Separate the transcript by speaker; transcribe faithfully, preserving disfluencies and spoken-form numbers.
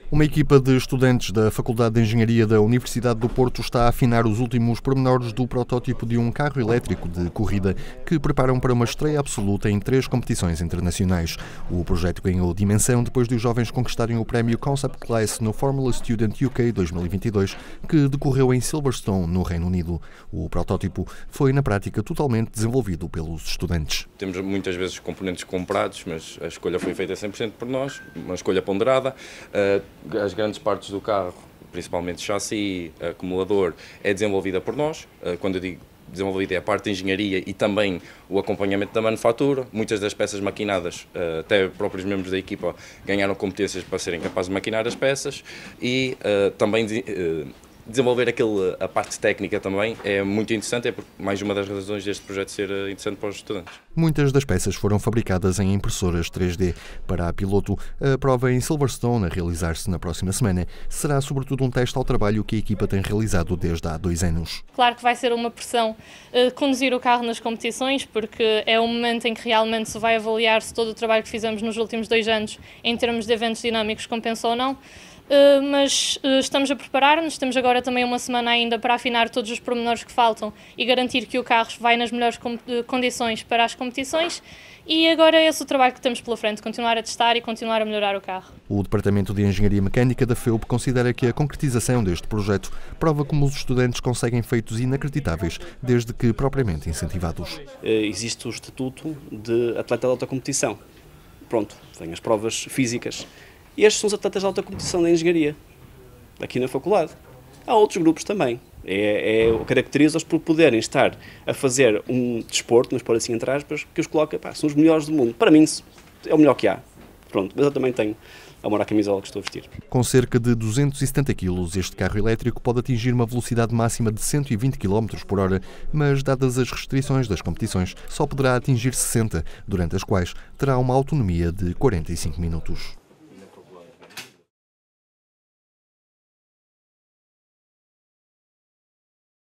Speaker 1: Uma equipa de estudantes da Faculdade de Engenharia da Universidade do Porto está a afinar os últimos pormenores do protótipo de um carro elétrico de corrida que preparam para uma estreia absoluta em três competições internacionais. O projeto ganhou dimensão depois de os jovens conquistarem o prémio Concept Class no Formula Student U K dois mil e vinte e dois, que decorreu em Silverstone, no Reino Unido. O protótipo foi, na prática, totalmente desenvolvido pelos estudantes.
Speaker 2: Temos muitas vezes componentes comprados, mas a escolha foi feita cem por cento por nós, uma escolha ponderada. As grandes partes do carro, principalmente chassi, acumulador, é desenvolvida por nós. Quando eu digo desenvolvida é a parte de engenharia e também o acompanhamento da manufatura. Muitas das peças maquinadas, até próprios membros da equipa ganharam competências para serem capazes de maquinar as peças e também desenvolver aquele, a parte técnica também é muito interessante, é mais uma das razões deste projeto ser interessante para os estudantes.
Speaker 1: Muitas das peças foram fabricadas em impressoras três D. Para a piloto, a prova em Silverstone, a realizar-se na próxima semana, será sobretudo um teste ao trabalho que a equipa tem realizado desde há dois anos.
Speaker 3: Claro que vai ser uma pressão uh, conduzir o carro nas competições, porque é o momento em que realmente se vai avaliar se todo o trabalho que fizemos nos últimos dois anos, em termos de eventos dinâmicos, compensa ou não. Uh, mas uh, estamos a preparar-nos, temos agora também uma semana ainda para afinar todos os pormenores que faltam e garantir que o carro vai nas melhores condições para as competições, e agora é esse o trabalho que temos pela frente, continuar a testar e continuar a melhorar o carro.
Speaker 1: O Departamento de Engenharia Mecânica da F E U P considera que a concretização deste projeto prova como os estudantes conseguem feitos inacreditáveis, desde que propriamente incentivados.
Speaker 4: Existe o estatuto de atleta de alta competição. Pronto, tem as provas físicas. E estes são os atletas de alta competição da engenharia, aqui na faculdade. Há outros grupos também. É, é, caracteriza-os por poderem estar a fazer um desporto, mas por assim entre aspas, que os coloca, pá, são os melhores do mundo. Para mim, é o melhor que há. Pronto, mas eu também tenho amor à camisola que estou a vestir.
Speaker 1: Com cerca de duzentos e setenta quilos, este carro elétrico pode atingir uma velocidade máxima de cento e vinte quilómetros por hora, mas, dadas as restrições das competições, só poderá atingir sessenta, durante as quais terá uma autonomia de quarenta e cinco minutos.